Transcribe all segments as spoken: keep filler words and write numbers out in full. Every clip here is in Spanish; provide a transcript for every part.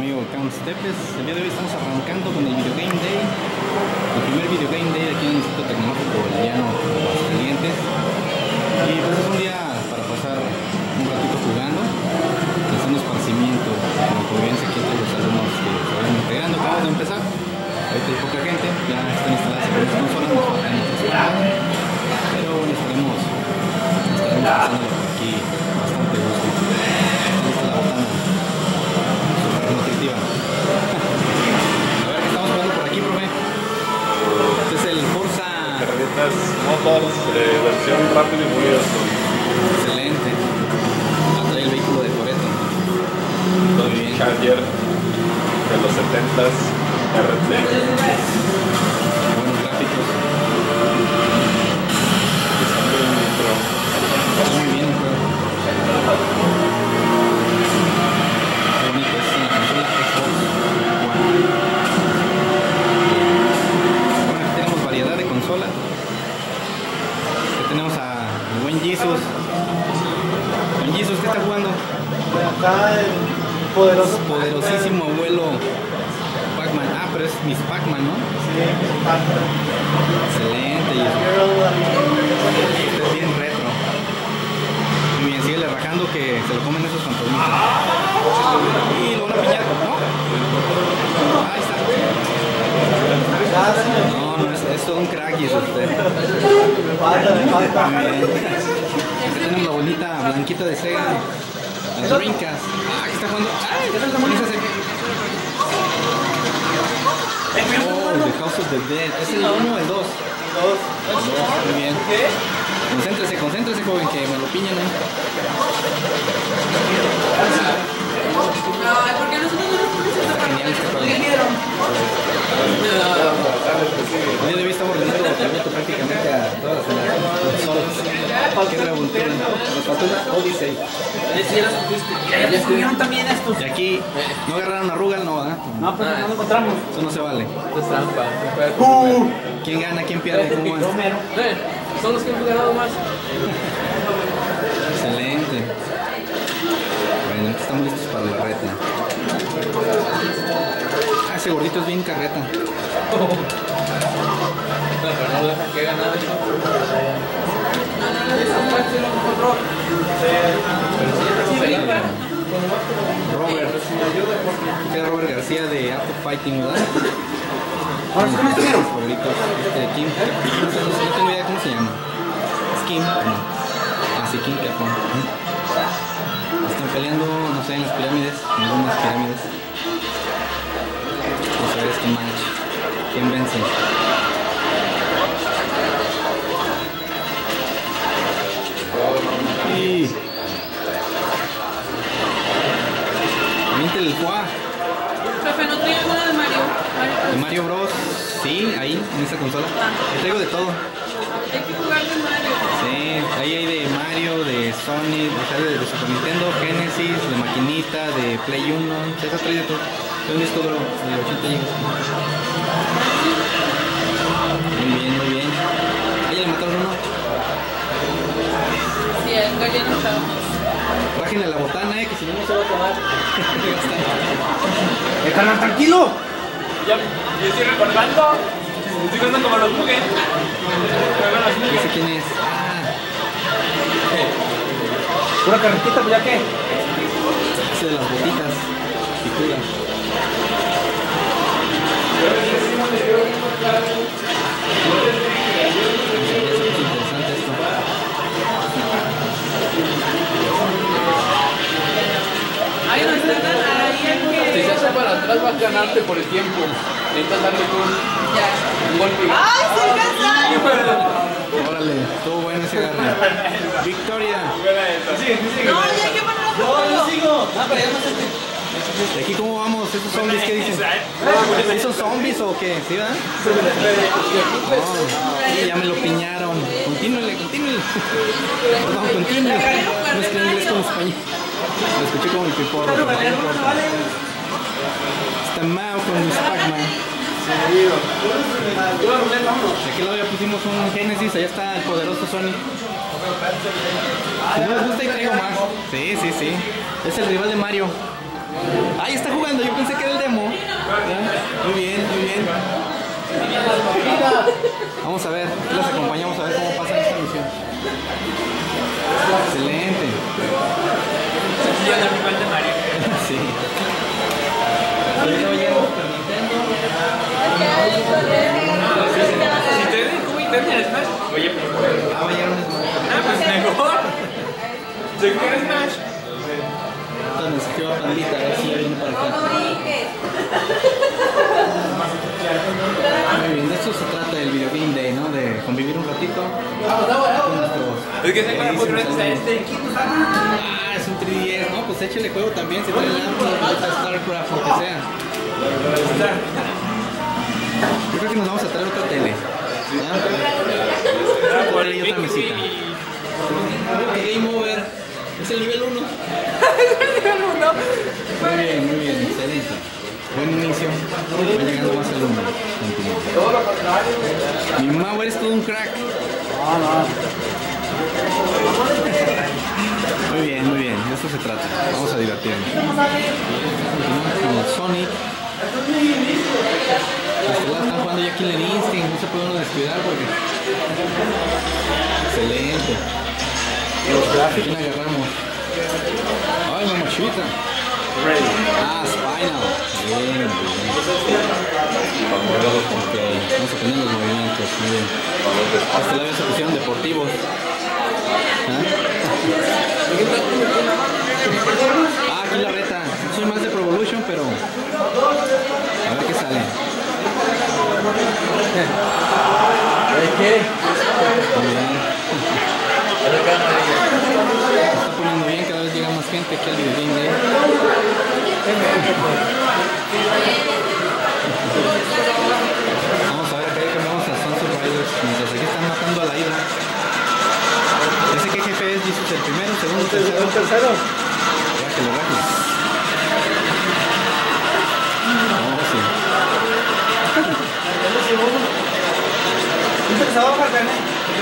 amigo Camps Tepes. El día de hoy estamos arrancando con el Video Game Day, el primer Video Game Day aquí en el Instituto Tecnológico Llano de Aguascalientes. Y pues es un día para pasar un ratito jugando, haciendo esparcimiento, como convivencia aquí entre los alumnos que se vayan integrando. Acabamos de empezar, ahorita hay poca gente, ya están instaladas algunas consolas, nos faltan otras cuantas, pero estaremos, estaremos pasándolo por aquí bastante gusto. Esta es la botana. Nutritiva. A ver qué estamos jugando por aquí, profe. Este es el Forza Carretas Motors, eh, versión rápido y furioso. Excelente. Ah, trae el vehículo de Toretto. Muy bien. Charger de los setentas R T. Buenos gráficos. Muy bien el juego. Tenemos a buen Jesus. Buen Jesus, ¿qué está jugando? Acá el poderoso poderosísimo abuelo Pac-Man. Ah, pero es Miss Pac-Man, ¿no? Sí, Miss Pac-Man. Excelente, Jesus. Este es bien retro. Muy bien, síguele rajando que se lo comen esos fantasmitas. Y lo van a piñar, ¿no? Ahí está. No, no, es, es todo un crack, Jesus, usted. Me falta, me falta. Muy bien. Aquí tenemos la bonita blanquita de Sega, la Dreamcast. Ah, aquí está jugando. ¡Ay! ¿Qué es ese? Oh, The House of the Dead. ¿Es el uno o el dos? Dos. Muy bien. Concéntrese, concéntrese, joven, que me lo piñan ahí. Ay, ¿por qué nosotros no nos ponemos esta Genial este juego. ¿Qué vieron? El día de hoy estamos rendiendo tributo prácticamente a todas las consolas. Qué revoltura. Nos faltó una Odyssey. Sí, ya lo supiste. Ya escogieron también estos. Y aquí no agarraron a Rugal, no, ¿verdad? No, pues no lo encontramos. Eso no se vale. Es trampa. Uh, ¿Quién gana? ¿Quién pierde? ¿Cómo es? Romero. Son los que han ganado más. Excelente. Bueno, aquí estamos listos para la reta. Ah, ese gordito es bien carreta. No, pero no deja que ganar eso. No, no, no, esa parte lo encontró. Robert. Queda Robert García de Art of Fighting, ¿verdad? Ahora sí, ¿cómo estuvieron? Favoritos. Este, Kim. No, sé, no tengo idea cómo se llama. ¿Es Kim? No. Ah, sí, Kim Capón. Están peleando, no sé, en las pirámides, en algunas pirámides. Vamos a ver este match. ¿Quién vence? Y... Miente el Juá. Profe, ¿no traía una de Mario? De Mario Bros. Sí, ahí, en esa consola. Yo traigo de todo. Hay que jugar de Mario. Sí, ahí hay de Mario, de Sonic, de, de Super Nintendo, Genesis, de maquinita, de Play uno, se ha traído todo. Es un disco duro de ochenta gigas. Muy bien, muy bien. Ahí le mataron uno. Sí, el ya no está. Bájenle la botana, eh, que si no, no se va a acabar. ¡Eh, carnal, tranquilo! Ya, yo estoy recordando. Estoy contando como los buques. No sé quién es. Ah, Pura carretita, pues ya qué. ese de las botitas picudas. Es interesante esto. Ahí no está, ahí hay que... Si se hace para atrás vas a ganarte por el tiempo. Necesitas darle un, un golpe. ¡Ay, se alcanzaron! Órale, estuvo bueno ese agarre. Victoria. No, ya hay que poner otro juego. sigo. No, pero ya no sé. ¿Y aquí cómo vamos? ¿Esos zombies qué dicen? ¿Esos zombies o qué? ¿Sí, verdad? No, sí, ya me lo piñaron. Continúenle, continúenle. Perdón, continúenle. No es que inglés como español. Lo escuché como el piporro. Pero no importa. Está Mao con Miss Pac-Man. De aquel lado ya pusimos un Genesis, allá está el poderoso Sonic. Si no les gusta, y traigo más. Sí, sí, sí. Es el rival de Mario. Ahí está jugando, yo pensé que era el demo. ¿Ya? Muy bien, muy bien. Vamos a ver, les acompañamos a ver cómo pasa esta misión. Excelente. Sí. Ahorita va a llegar Super Nintendo. Si te den como internet en Smash, oye, Ah, va a llegar un Smash. ah, pues mejor. Seguro Smash. Entonces nos quedó pandita, a ver si ya viene para acá. Muy bien, de eso se trata el Video Game Day, ¿no? De convivir un ratito con nuestros... Es que tengo la oportunidad de este. Ah, es un tres D S, ¿no? Pues échale juego también, si trae el StarCraft, lo que sea. Yo creo que nos vamos a traer otra tele. ¿Ya? Por ahí otra mesita. Game over. Es el nivel uno. Muy bien, muy bien, excelente. Buen inicio. Van llegando más alumnos. Mi mamá, eres todo un crack. Muy bien, muy bien. De eso se trata. Vamos a divertirnos. Continuamos con el Sonic. Este lado están jugando ya Killer Instinct. No se puede uno descuidar porque... Excelente. Los gráficos. ¿Quién agarramos? Ay, mamachita. Ah, Spinal. Bien, bien. Ok, vamos a poner los movimientos. Muy bien. Hasta la vez se pusieron deportivos. ¿Ah? Ah, aquí la reta. Soy más de Pro Evolution, pero a ver qué sale. ¿Qué? Muy bien. Se está poniendo bien, cada vez llega más gente aquí al Video Game Day. Vamos a ver, acá ya cambiamos a Sunset Riders, mientras aquí están matando a la Hydra. ¿Ese qué jefe es? ¿Dices el primero, segundo, tercero? ¿El tercero? Rájale, rájale. Oh, sí. ¿Viste que se va a bajar, René?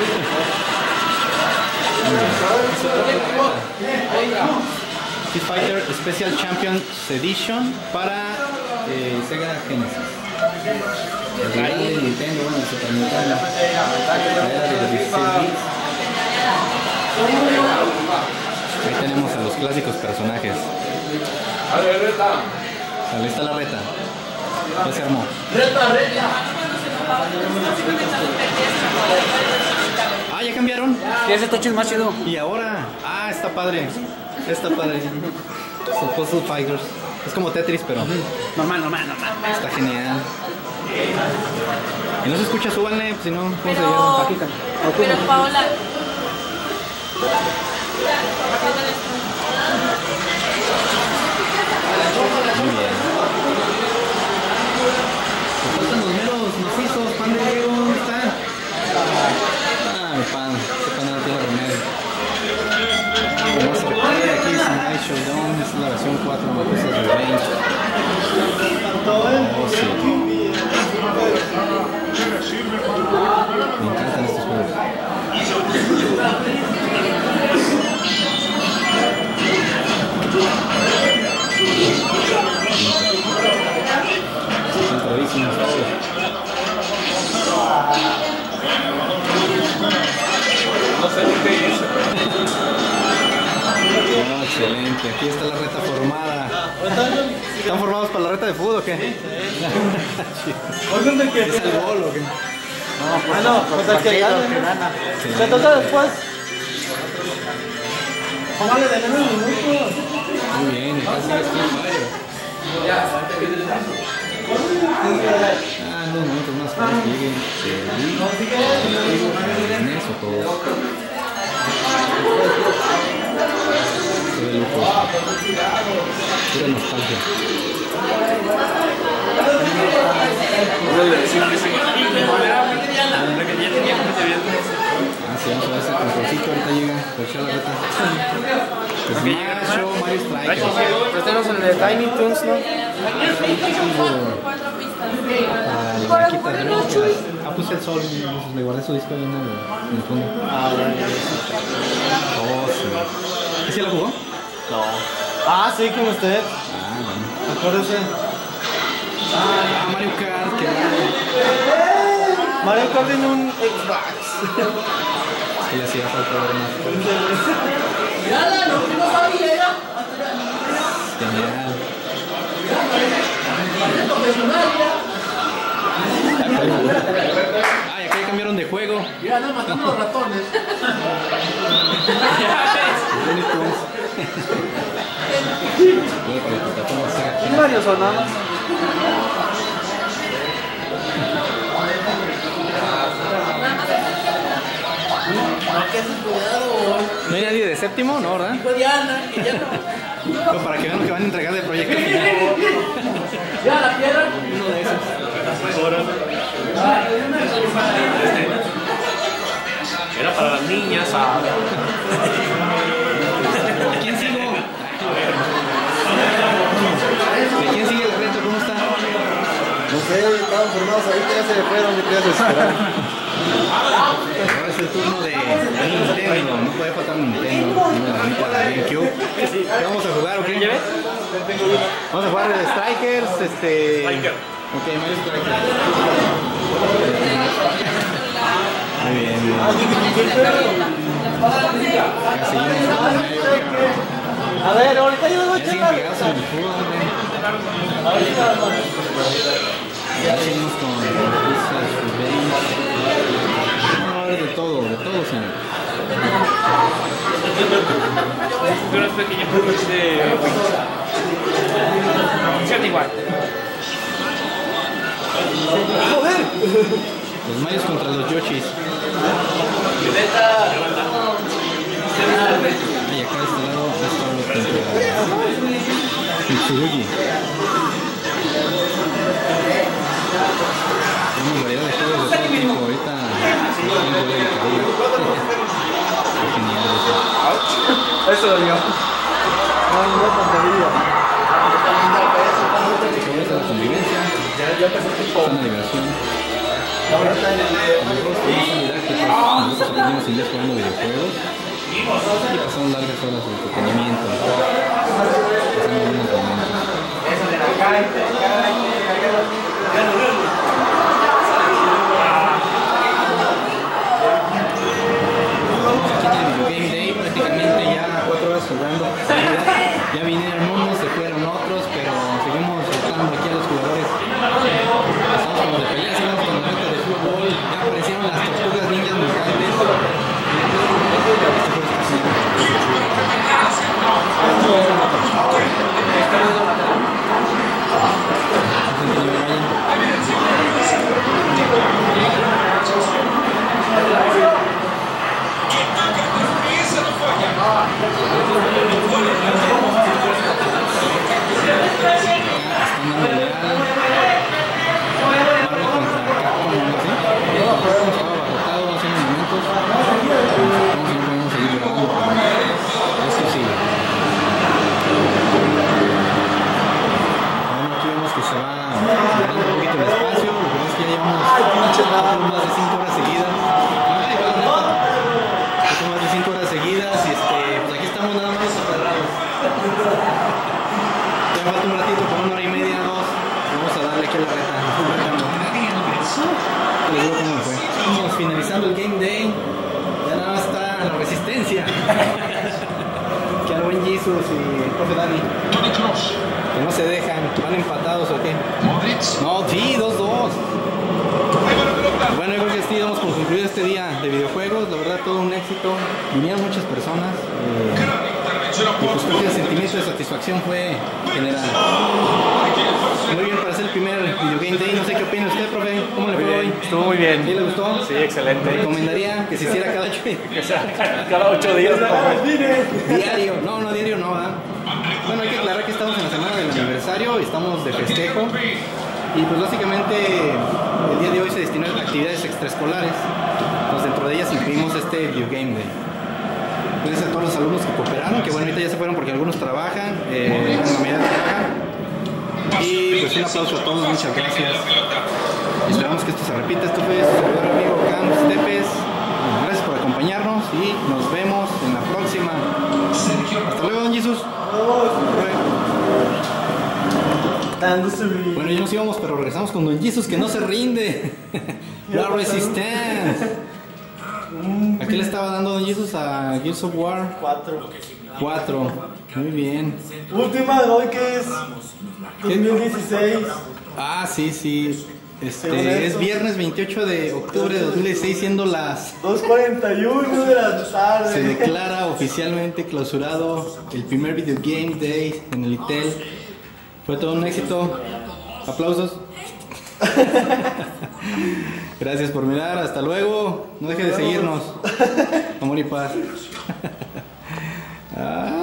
Street Fighter Special Champions Edition para eh, Sega Genesis. El rival de Nintendo, bueno, el Super Nintendo. Era de los dieciséis bits. Ahí tenemos a los clásicos personajes. Ahí está la reta. Ya se armó. ¡Reta, reta! Ah, ya cambiaron. Sí, ese tocho es más chido. Y ahora, ah, está padre. Está padre. Son Puzzle Fighters. Es como Tetris, pero Normal, normal, normal. está genial. Y no se escucha, súbanle, pues si no, ¿cómo se Pero, llama? pero Paola. Muy bien. Nos faltan los meros macizos, pan de Diego, ¿dónde está? Ah, mi pan, este pan no tiene remedio. Vamos a ver aquí, Samurai Showdown, esta es la versión cuatro, Makusa's Revenge. Oh, sí. Me encantan estos juegos. Están bravísimos todos. No sé ni qué es. Oh, excelente, aquí está la reta formada. ¿Están formados para la reta de fútbol o qué? ¿Es el gol o qué? Ah, no, pues el que gana. Se toca después. Póngale de menos minutos. Muy bien, acá sigue Street Fighter. Ah, en dos minutos más para que llegue el eso todo. Se ve lujo. Pura nostalgia. Ah, sí, vamos a ver ese controlcito, ahorita llega, por echar la reta. Smash o Mario Strikers. Estamos en el de Tiny Toons, ¿no? Para la maquita de rojas. Ah, puse el sol, le guardé su disco ahí en el, en el fondo. Ah, bueno. Oh, sí. ¿Y si la jugó? No. Ah, sí, con usted. Ah, bueno. Acuérdese. Ah, Mario Kart, que Mario Kart en un Xbox. que le hacía falta ver más. Mirala, no, no sabía ya. Genial. Profesional, ya. Ay, acá ya cambiaron de juego. Mira, andan matando los ratones. Mario Sonama. ¿No hay nadie de séptimo? No, ¿verdad? Hijo de Ana, que ya no. No, para que vean lo que van a entregar del proyecto final. Ya, la piedra. Uno de esos. Era para las niñas. Ah. ¿De quién sigo? ¿De quién sigue el reto? ¿Cómo está? No sé, estaban formados ahorita, ya se fueron, que te ibas a esperar. Ahora es el turno de Nintendo. No puede faltar Nintendo. No, la neta, de GameCube. ¿Qué vamos a jugar o qué? Vamos a jugar de Strikers, este... Striker. Ok, Mario Strikers. Muy bien, muy bien. Acá seguimos con Mario Kart. A ver, ahorita yo les voy a Ya siguen echar. pegados en el fútbol, hombre. Ya seguimos con Pizza's Revenge. Vamos a ver de todo, de todo, señor. Pero es pequeño de funciona igual. Los Marios contra los Yoshis. Ay, acá de este lado está los contra Mitsurugi. Tenemos variedad de juegos de todo tipo. Ahorita no tengo de carrera. Genial eso. Eso lo dio. No, no, pantalla. Sobre esa la convivencia. Sana liberación. Amigos, podemos olvidar que pues, nosotros aprendimos inglés jugando videojuegos y pasamos largas horas de entretenimiento, pasando buenos momentos. Aquí en el Video Game Day prácticamente ya cuatro horas jugando. Ya vinieron unos, se fueron otros, pero seguimos rotando aquí a los jugadores. Estamos con los de pelea, seguimos con los retos de fútbol. Ya aparecieron las tortugas ninjas mutantes. Más de cinco horas seguidas. Más de cinco horas seguidas y este, pues aquí estamos nada más aferrados. Ya falta un ratito, con una hora y media, dos. Vamos a darle aquí a la reta. Les digo cómo fue. Estamos finalizando el Game Day. Ya nada más está la resistencia. Que al buen Jesus y el profe Dani. Que no se dejan. ¿Van empatados o qué? No, sí, dos dos. Bueno, yo creo que sí, damos por concluido este día de videojuegos. La verdad, todo un éxito. Vinieron muchas personas. Eh, y pues creo que el sentimiento de satisfacción fue general. Muy bien para ser el primer Video Game Day. No sé qué opina usted, profe. ¿Cómo le fue hoy? Estuvo muy bien. ¿Sí le gustó? Sí, excelente. ¿Recomendaría que se hiciera cada ocho días? Que sea cada ocho días. Diario. No, no, diario no, ¿verdad? Bueno, hay que aclarar que estamos en la semana del aniversario. Estamos de festejo. Y pues básicamente el día de hoy se destinó a actividades extraescolares. Pues dentro de ellas incluimos este Video Game Day. Gracias a todos los alumnos que cooperaron, que bueno, ahorita ya se fueron porque algunos trabajan, eh, la mayoría trabajan. Y pues un aplauso a todos, muchas gracias. Esperamos que esto se repita. Esto fue su servidor amigo Cam Stepes. Gracias por acompañarnos y nos vemos en la próxima. Hasta luego, don Jesús. Bye. Dándose brillo. Bueno, ya nos íbamos, pero regresamos con Don Jesus que no se rinde. La Resistance. ¿A qué le estaba dando Don Jesus? A Gears of War Cuatro. cuatro. Muy bien. Última de hoy que es dos mil dieciséis. Ah, sí, sí. Este, Según es esto. viernes veintiocho de octubre de dos mil dieciséis, siendo las... dos cuarenta y uno de la tarde. Se declara oficialmente clausurado el primer Video Game Day en el ITEL. Fue todo un éxito. Aplausos. Gracias por mirar. Hasta luego. No deje de seguirnos. Amor y paz. Ah.